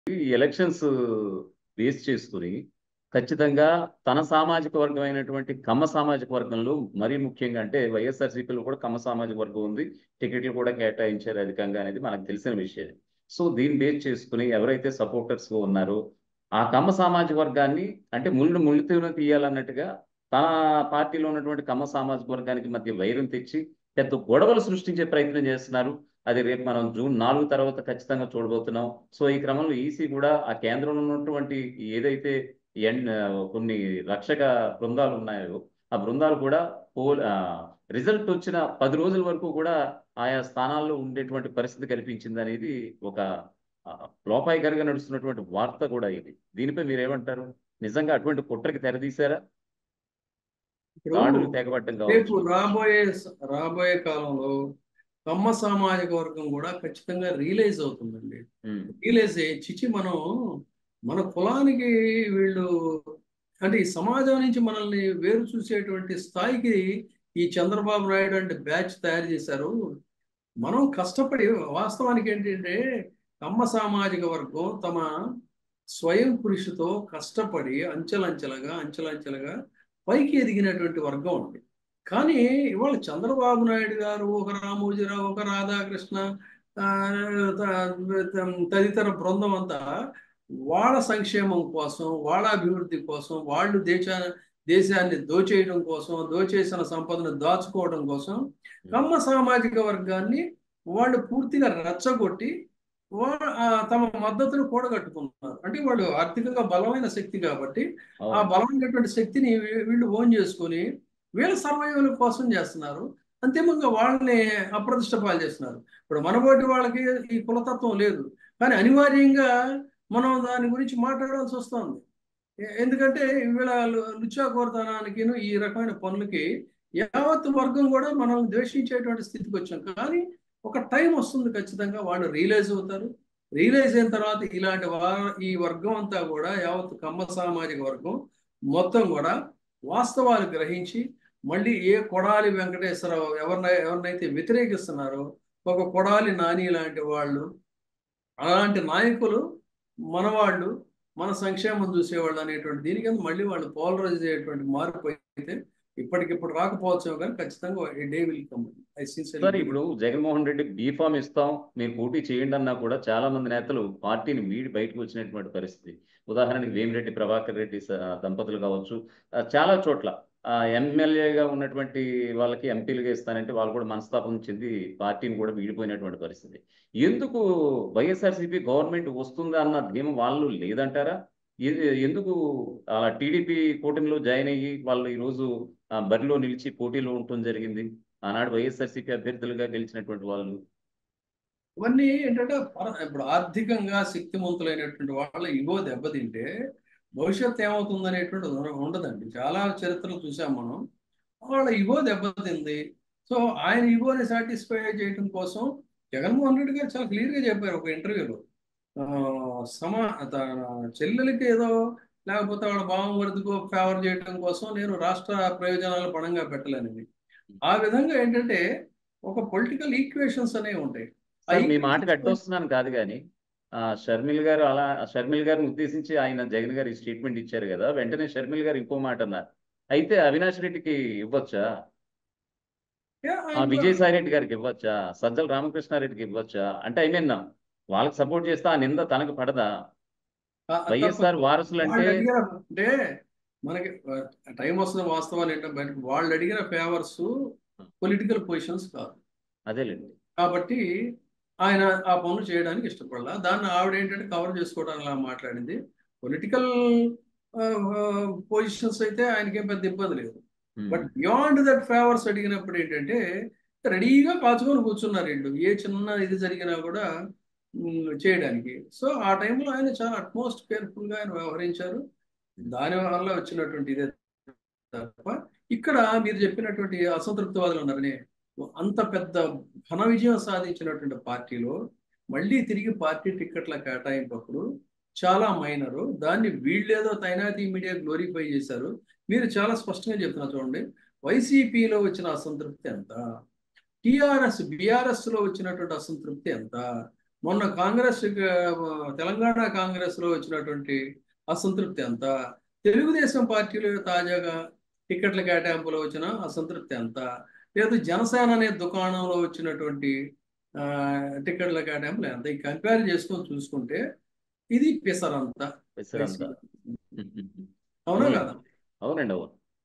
ఈ elections base చేసుకుని ఖచ్చితంగా తన సామాజిక వర్గం అయినటువంటి కమ్మ సామాజిక వర్గంలో మరీ ముఖ్యంగా అంటే వైఎస్ఆర్సీపీలో కూడా కమ్మ సామాజిక వర్గం ఉంది. టికెట్లు కూడా కేటాయించారు అధికంగా అనేది మనకు తెలిసిన విషయం. సో దీన్ని బేస్ చేసుకుని ఎవరైతే సపోర్టర్స్ ఉన్నారో ఆ కమ్మ సామాజిక వర్గాన్ని అంటే ముళ్ళుతోనే తీయాలన్నట్టుగా తన పార్టీలో ఉన్నటువంటి కమ్మ సామాజిక వర్గానికి మధ్య వైరం తెచ్చి పెద్ద గొడవలు సృష్టించే ప్రయత్నం చేస్తున్నారు. అది రేపు మనం జూన్ 4 తర్వాత ఖచ్చితంగా చూడబోతున్నాం. సో ఈ క్రమంలో ఈసీ కూడా ఆ కేంద్రంలో ఉన్నటువంటి ఏదైతే కొన్ని రక్షక బృందాలు ఉన్నాయో ఆ బృందాలు కూడా రిజల్ట్ వచ్చిన 10 రోజుల వరకు కూడా ఆయా స్థానాల్లో ఉండేటువంటి పరిస్థితి కల్పించింది అనేది ఒక లోపాయికారిగా నడుస్తున్నటువంటి వార్త కూడా ఇది. దీనిపై మీరేమంటారు? నిజంగా అటువంటి కుట్రకి తెరదీశారా? ఇప్పుడు దాడులు తెగబట్టం రేపు కావచ్చు. రాబోయే కాలంలో కమ్మ సామాజిక వర్గం కూడా ఖచ్చితంగా రియలైజ్ అవుతుందండి. రియలైజ్ అయ్యి చిచి మన కులానికి వీళ్ళు అంటే ఈ సమాజం నుంచి మనల్ని వేరు చూసేటువంటి స్థాయికి ఈ చంద్రబాబు నాయుడు అంటే బ్యాచ్ తయారు చేశారు. మనం కష్టపడి వాస్తవానికి ఏంటంటే కమ్మ సామాజిక వర్గం తమ స్వయం కృషితో కష్టపడి అంచెలంచెలుగా పైకి ఎదిగినటువంటి వర్గం ఉంది. కానీ ఇవాళ చంద్రబాబు నాయుడు గారు, ఒక రామోజీరావు, ఒక రాధాకృష్ణ తదితర బృందం అంతా వాళ్ళ సంక్షేమం కోసం, వాళ్ళ అభివృద్ధి కోసం, వాళ్ళు దేశాన్ని దోచేయడం కోసం, దోచేసిన సంపదను దాచుకోవడం కోసం కమ్మ సామాజిక వర్గాన్ని వాళ్ళు పూర్తిగా రెచ్చగొట్టి తమ మద్దతును కూడగట్టుకున్నారు. అంటే వాళ్ళు ఆర్థికంగా బలమైన శక్తి కాబట్టి ఆ బలమైనటువంటి శక్తిని వీళ్ళు ఓన్ చేసుకొని వీళ్ళ సర్వైవల్ కోసం చేస్తున్నారు. అంతిమంగా వాళ్ళని అప్రతిష్ట పాలు చేస్తున్నారు. ఇప్పుడు మనబోటి వాళ్ళకి ఈ కులతత్వం లేదు, కానీ అనివార్యంగా మనం దాని గురించి మాట్లాడాల్సి వస్తుంది. ఎందుకంటే వీళ్ళ లుచ్చాకోరతనానికి ఈ రకమైన పనులకి యావత్ వర్గం కూడా మనం ద్వేషించేటువంటి స్థితికి వచ్చాం. కానీ ఒక టైం వస్తుంది, ఖచ్చితంగా వాళ్ళు రియలైజ్ అవుతారు. రియలైజ్ అయిన తర్వాత ఇలాంటి ఈ వర్గం అంతా కూడా యావత్ కమ్మ సామాజిక వర్గం మొత్తం కూడా వాస్తవాలు గ్రహించి మళ్ళీ ఏ కొడాలి వెంకటేశ్వరరావు ఎవరినైతే వ్యతిరేకిస్తున్నారో ఒక కొడాలి నాని లాంటి వాళ్ళు, అలాంటి నాయకులు మనవాళ్ళు, మన సంక్షేమం చూసేవాళ్ళు అనేటువంటి దీనికి మళ్ళీ వాళ్ళు పోలరైజ్ అయ్యేటువంటి మార్పు అయితే ఇప్పటికిప్పుడు రాకపోవచ్చు, కానీ ఖచ్చితంగా డే విల్ కమ్. సార్ ఇప్పుడు జగన్మోహన్ రెడ్డి బీఫామ్ ఇస్తాం మీరు పోటీ చేయండి అన్నా కూడా చాలా మంది నేతలు పార్టీని వీడి బయటకు వచ్చినటువంటి పరిస్థితి. ఉదాహరణకి వేమిరెడ్డి ప్రభాకర్ రెడ్డి దంపతులు కావచ్చు, చాలా చోట్ల ఎమ్మెల్యేగా ఉన్నటువంటి వాళ్ళకి ఎంపీలుగా ఇస్తానంటే వాళ్ళు కూడా మనస్తాపం చెంది పార్టీని కూడా వీడిపోయినటువంటి పరిస్థితి. ఎందుకు వైఎస్ఆర్సీపీ గవర్నమెంట్ వస్తుందా అన్న ధీమం వాళ్ళు లేదంటారా? ఎందుకు అలా టీడీపీ కూటమిలో జాయిన్ అయ్యి వాళ్ళు ఈరోజు బరిలో నిలిచి పోటీలో ఉండటం జరిగింది? ఆనాడు వైఎస్ఆర్సీపీ అభ్యర్థులుగా గెలిచినటువంటి వాళ్ళు. ఇవన్నీ ఏంటంటే ఇప్పుడు ఆర్థికంగా శక్తివంతులైనటువంటి వాళ్ళ ఇగో దెబ్బతింటే భవిష్యత్తు ఏమవుతుంది అనేటువంటి ఉండదండి. చాలా చరిత్రలు చూసాం మనం. వాళ్ళ ఇగో దెబ్బతింది. సో ఆయన ఇగోని సాటిస్ఫై చేయడం కోసం జగన్మోహన్ రెడ్డి గారు చాలా క్లియర్గా చెప్పారు ఒక ఇంటర్వ్యూలో, తన చెల్లెలకి ఏదో లేకపోతే వాళ్ళ బావమరిదికో ఫేవర్ చేయడం కోసం నేను రాష్ట్ర ప్రయోజనాలు పణంగా పెట్టలేనిది. ఆ విధంగా ఏంటంటే ఒక పొలిటికల్ ఈక్వేషన్స్ అనేవి ఉంటాయి. మీ మాటకు అడ్డొస్తున్నాను కాదు కానీ షర్మిల్ గారిని ఉద్దేశించి ఆయన జగన్ గారు స్టేట్మెంట్ ఇచ్చారు కదా, వెంటనే షర్మిల్ గారు ఇంకో మాట అన్నారు. అయితే అవినాష్ రెడ్డికి ఇవ్వచ్చా, విజయసాయి రెడ్డి గారికి ఇవ్వచ్చా, సజ్జల రామకృష్ణారెడ్డికి ఇవ్వచ్చా అంటే ఐ మీన్ వాళ్ళకి సపోర్ట్ చేస్తే ఆ నింద తనకు పడదా? వైఎస్ఆర్ వారసులు అంటే మనకి టైం వస్తున్న వాస్తవాలు ఏంటంటే వాళ్ళు అడిగిన ఫేవర్స్ పొలిటికల్ పొజిషన్స్ కాదు. అదేలేండి. కాబట్టి ఆయన ఆ పనులు చేయడానికి ఇష్టపడాల. దాన్ని ఆవిడ ఏంటంటే కవర్ చేసుకోవడానికి అలా మాట్లాడింది. పొలిటికల్ పొజిషన్స్ అయితే ఆయనకేం పెద్ద ఇబ్బంది లేదు. బట్ బియాండ్ దట్ ఫేవర్స్ అడిగినప్పుడు ఏంటంటే రెడీగా కాచుకొని కూర్చున్నారు వీళ్ళు, ఏ చిన్న ఇది జరిగినా కూడా చేయడానికి. సో ఆ టైంలో ఆయన చాలా అట్మోస్ట్ కేర్ఫుల్గా ఆయన వ్యవహరించారు. దానివల్ల వచ్చినటువంటి ఇదే తప్ప ఇక్కడ మీరు చెప్పినటువంటి అసంతృప్తివాదులు ఉన్నారని అంత పెద్ద ఘన విజయం సాధించినటువంటి పార్టీలో మళ్ళీ తిరిగి పార్టీ టిక్కెట్ల కేటాయింపప్పుడు చాలా మైనరు. దాన్ని వీళ్ళేదో తైనాతి మీడియా గ్లోరిఫై చేశారు. మీరు చాలా స్పష్టంగా చెప్తున్నారు చూడండి, వైసీపీలో వచ్చిన అసంతృప్తి ఎంత, బీఆర్ఎస్ లో వచ్చినటువంటి అసంతృప్తి ఎంత, మొన్న కాంగ్రెస్ తెలంగాణ కాంగ్రెస్ లో వచ్చినటువంటి అసంతృప్తి ఎంత, తెలుగుదేశం పార్టీలో తాజాగా టికెట్ల కేటాయింపులో వచ్చిన అసంతృప్తి ఎంత, లేదు జనసేన అనే దుకాణంలో వచ్చినటువంటి టికెట్ల కేటాయింపులు ఎంత, ఈ కంపేర్ చేసుకొని చూసుకుంటే ఇది పిసరంతా పెసరంతా. అవునా కదా? అవునండి, అవునండి, అవును.